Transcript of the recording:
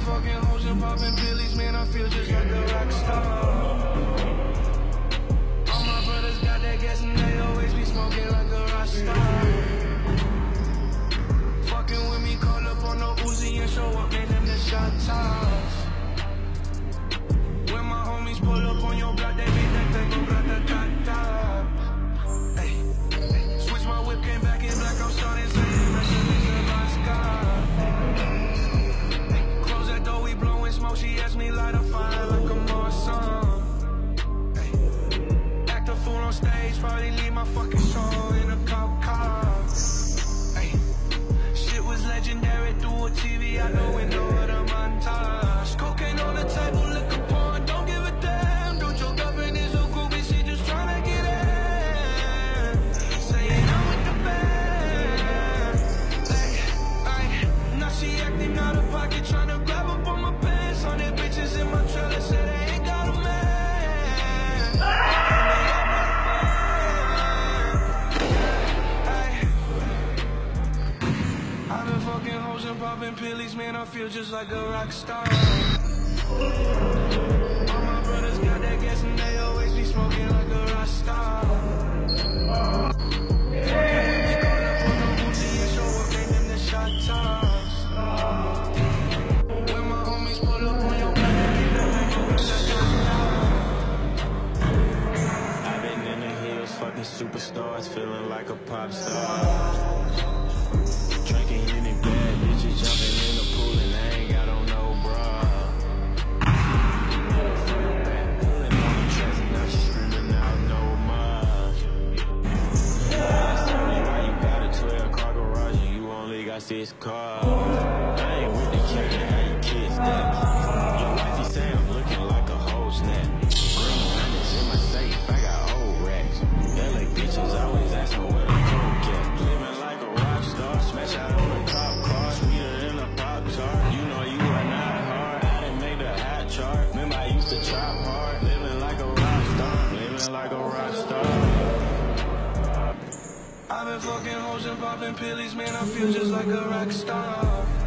fucking hoes and popping pillies, man, I feel just like a rock star. All my brothers got that gas and they always be smoking like a rock star. Fucking with me, call up on no Uzi and show up, man, them the shot toss. When my homies pull up on your block, they make that thing go grata-ta-ta. Ay, switch my whip, came back in black, I'm starting saying rest in peace to Bosca. Close that door, we blowing smoke, she asked me light a fire like a Marsan. Act a fool on stage, probably leave my fucking show in a cop car. Ay, shit was legendary through a TV out the window of the montage. Cocaine on the table, liquor porn, don't give a damn. Don't your girlfriend is a groupie, she just tryna get in. Saying I'm with the band. Ay, now she acting out of pocket, tryna grab up on my pants. On their bitches in my trailer, say they ain't got a man. I've been fucking hoes and popping pillies, man, I feel just like a rock star. All my brothers got that gas and they always be smoking like a rock star. Fucking with me, call up on no Uzi and show up, ain't them the shot toss. When my homies pull up on your block, they keep that thing going like I've been in the hills, fucking superstars, feeling like a pop star. Drinking any bad bitches, jumping in the pool and I ain't got on no bra. Pulling on the tracks and now she screaming out no more. Tell me why you got a 12-car garage and you only got 6 cars. I ain't with the kick and how you kids that. Your wifey say I'm looking like a whole snap. Green hundreds in my safe, I got old racks. LA bitches always asking where the coke at. Living like a rock star, smash out on the top car, sweeter than a pop tart. You know you are not hard, I didn't make the hot chart. Remember I used to chop hard, living like a rock star, living like a rock star. I've been fucking hoes and popping pillies, man, I feel just like a rock star.